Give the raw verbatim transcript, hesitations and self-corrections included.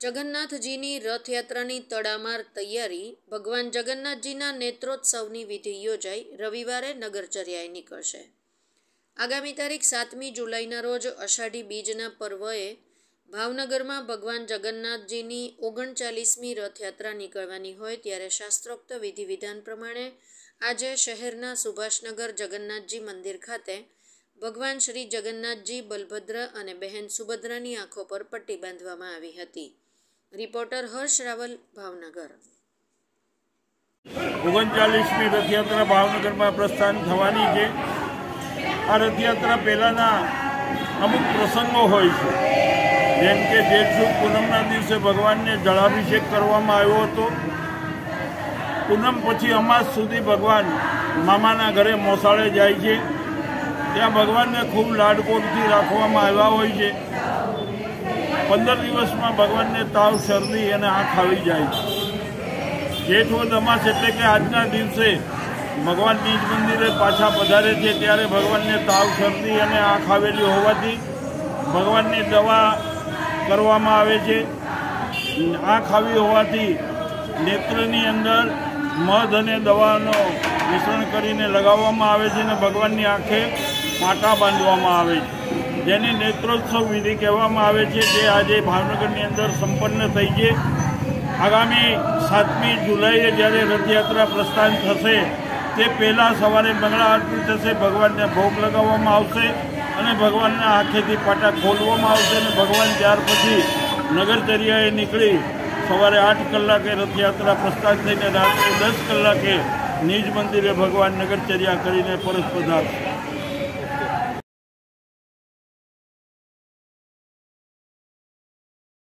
જગન્નાથજીની રથયાત્રાની તડામાર તૈયારી ભગવાન જગન્નાથજીના નેત્રોત્સવની વિધિ યોજાઈ રવિવારે નગરચર્યાએ નીકળશે। આગામી તારીખ સાતમી જુલાઈના રોજ અષાઢી બીજના પર્વએ ભાવનગરમાં ભગવાન જગન્નાથજીની ઓગણચાલીસમી રથયાત્રા નીકળવાની હોય ત્યારે શાસ્ત્રોક્ત વિધિ વિધાન પ્રમાણે આજે શહેરના સુભાષનગર જગન્નાથજી મંદિર ખાતે ભગવાન શ્રી જગન્નાથજી, બલભદ્ર અને બહેન સુભદ્રાની આંખો પર પટ્ટી બાંધવામાં આવી હતી। રિપોર્ટર હર્ષ રાવલ, ભાવનગર। ઓગણચાલીસમી રથયાત્રા ભાવનગરમાં પ્રસ્થાન થવાની છે। આ રથયાત્રા પહેલાંના અમુક પ્રસંગો હોય છે, જેમ કે જેઠ સુદ પૂનમના દિવસે ભગવાનને જળાભિષેક કરવામાં આવ્યો હતો। પૂનમ પછી અમાસ સુધી ભગવાન મામાના ઘરે મોસાળે જાય છે, ત્યાં ભગવાનને ખૂબ લાડકોડથી રાખવામાં આવ્યા હોય છે। પંદર દિવસમાં ભગવાનને તાવ, શરદી અને આંખ આવી જાય છે। જેઠ વદ અમાસ એટલે કે આજના દિવસે ભગવાન નિજ મંદિરે પાછા પધારે છે, ત્યારે ભગવાનને તાવ, શરદી અને આંખ આવેલી હોવાથી ભગવાનની દવા કરવામાં આવે છે। આંખ આવી હોવાથી નેત્રની અંદર મધ અને દવાનો મિશ્રણ કરીને લગાવવામાં આવે છે અને ભગવાનની આંખે પાટા બાંધવામાં આવે છે, જેને નેત્રોત્સવ વિધિ કહેવામાં આવે છે, જે આજે ભાવનગરની અંદર સંપન્ન થઈ છે। આગામી સાતમી જુલાઈએ જ્યારે રથયાત્રા પ્રસ્થાન થશે તે પહેલાં સવારે મંગળા આરતી થશે, ભગવાનને ભોગ લગાવવામાં આવશે અને ભગવાનના આંખેથી પાટા ખોલવામાં આવશે અને ભગવાન ત્યાર પછી નગરચર્યાએ નીકળી સવારે આઠ કલાકે રથયાત્રા પ્રસ્થાન થઈને રાત્રે દસ કલાકે નિજ મંદિરે ભગવાન નગરચર્યા કરીને પરત પધારશે।